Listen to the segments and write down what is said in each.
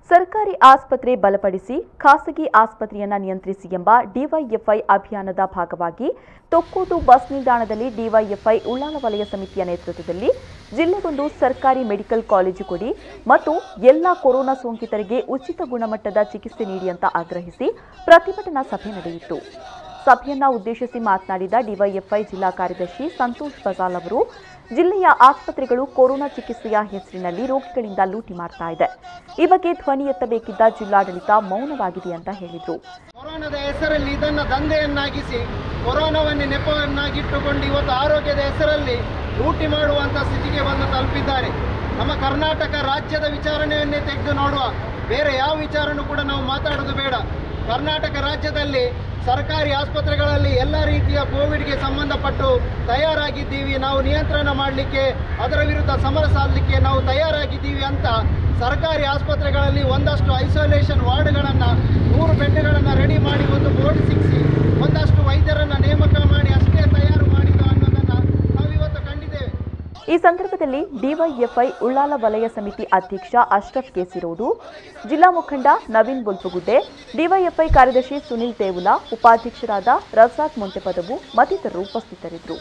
ಸರ್ಕಾರಿ ಆಸ್ಪತ್ರೆ ಬಲಪಡಿಸಿ ಖಾಸಗಿ ಆಸ್ಪತ್ರೆಯನ್ನು ನಿಯಂತ್ರಿಸಿ ಎಂಬ ಡಿವೈಎಫ್ಐ ಅಭಿಯಾನದ ಭಾಗವಾಗಿ ತೊಕ್ಕೋಟು ಬಸ್ ನಿಲ್ದಾಣದಲ್ಲಿ ಡಿವೈಎಫ್ಐ ಉಳ್ಳಾಲ ವಲಯ ಸಮಿತಿಯ ನೇತೃತ್ವದಲ್ಲಿ ಜಿಲ್ಲೆಗೊಂದು ಸರ್ಕಾರಿ ಮೆಡಿಕಲ್ ಕಾಲೇಜು ಕೊಡಿ ಮತ್ತು ಎಲ್ಲ ಕೊರೋನಾ ಸೋಂಕಿತರಿಗೆ ಉಚಿತ ಗುಣಮಟ್ಟದ ಚಿಕಿತ್ಸೆ ನೀಡಿ ಅಂತ ಆಗ್ರಹಿಸಿ ಪ್ರತಿಭಟನಾ ಸಭೆ ನಡೆಯಿತು. ಸಭೆಯನ್ನ ಉದ್ದೇಶಿಸಿ ಮಾತನಾಡಿದ ಡಿವೈಎಫ್ಐ ಜಿಲ್ಲಾ ಕಾರ್ಯದರ್ಶಿ ಸಂತೋಷ್ ಬಜಾಲ್ ಅವರು, ಜಿಲ್ಲೆಯ ಆಸ್ಪತ್ರೆಗಳು ಕೊರೋನಾ ಚಿಕಿತ್ಸೆಯ ಹೆಸರಿನಲ್ಲಿ ರೋಗಿಗಳಿಂದ ಲೂಟಿ ಮಾಡ್ತಾ ಇದೆ. ಈ ಬಗ್ಗೆ ಧ್ವನಿ ಎತ್ತಬೇಕಿದ್ದ ಜಿಲ್ಲಾಡಳಿತ ಮೌನವಾಗಿದೆ ಅಂತ ಹೇಳಿದರು. ಕೊರೋನಾದ ಹೆಸರಲ್ಲಿ ಇದನ್ನು ದಂಧೆಯನ್ನಾಗಿಸಿ ಕೊರೋನಾವನ್ನೇ ನೆಪವನ್ನಾಗಿಟ್ಟುಕೊಂಡು ಇವತ್ತು ಆರೋಗ್ಯದ ಹೆಸರಲ್ಲಿ ಲೂಟಿ ಮಾಡುವಂಥ ಸ್ಥಿತಿಗೆ ಬಂದು ತಲುಪಿದ್ದಾರೆ. ನಮ್ಮ ಕರ್ನಾಟಕ ರಾಜ್ಯದ ವಿಚಾರಣೆಯನ್ನೇ ತೆಗೆದು ನೋಡುವ, ಬೇರೆ ಯಾವ ವಿಚಾರನೂ ಕೂಡ ನಾವು ಮಾತಾಡೋದು ಬೇಡ. ಕರ್ನಾಟಕ ರಾಜ್ಯದಲ್ಲಿ ಸರ್ಕಾರಿ ಆಸ್ಪತ್ರೆಗಳಲ್ಲಿ ಎಲ್ಲ ರೀತಿಯ ಕೋವಿಡ್ಗೆ ಸಂಬಂಧಪಟ್ಟು ತಯಾರಾಗಿದ್ದೀವಿ, ನಾವು ನಿಯಂತ್ರಣ ಮಾಡಲಿಕ್ಕೆ, ಅದರ ವಿರುದ್ಧ ಸಮರ ಸಾಧಲಿಕ್ಕೆ ನಾವು ತಯಾರಾಗಿದ್ದೀವಿ ಅಂತ ಸರ್ಕಾರಿ ಆಸ್ಪತ್ರೆಗಳಲ್ಲಿ ಒಂದಷ್ಟು ಐಸೋಲೇಷನ್ ವಾರ್ಡ್ಗಳನ್ನು 100 ಬೆಡ್ಗಳನ್ನು ರೆಡಿ ಮಾಡಿ ಒಂದು ಬೋರ್ಡ್ ಸಿಕ್ಕಿಸಿ ಒಂದಷ್ಟು ವೈದ್ಯರನ್ನು ನೇಮಕ ಮಾಡಿ ಅಷ್ಟೇ ತಯಾರು ಮಾಡಿದ ಅನ್ನೋದನ್ನು ನಾವಿವತ್ತು ಕಂಡಿದ್ದೇವೆ. ಈ ಸಂದರ್ಭದಲ್ಲಿ ಡಿವೈಎಫ್ಐ ಉಳ್ಳಾಲ ವಲಯ ಸಮಿತಿ ಅಧ್ಯಕ್ಷ ಅಶ್ರಫ್ ಕೇಸಿರೋಡು, ಜಿಲ್ಲಾ ಮುಖಂಡ ನವೀನ್ ಬುಲ್ಪುಗುಡ್ಡೆ, ಡಿವೈಎಫ್ಐ ಕಾರ್ಯದರ್ಶಿ ಸುನಿಲ್ ತೇವುಲಾ, ಉಪಾಧ್ಯಕ್ಷರಾದ ರಜಾಕ್ ಮೊಂಟೆಪದವು ಮತ್ತಿತರರು ಉಪಸ್ಥಿತರಿದ್ದರು.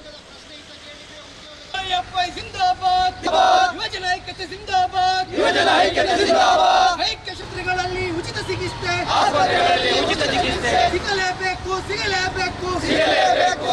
ಉಚಿತ ಚಿಕಿತ್ಸೆ ಸಿಗಲೇಬೇಕು.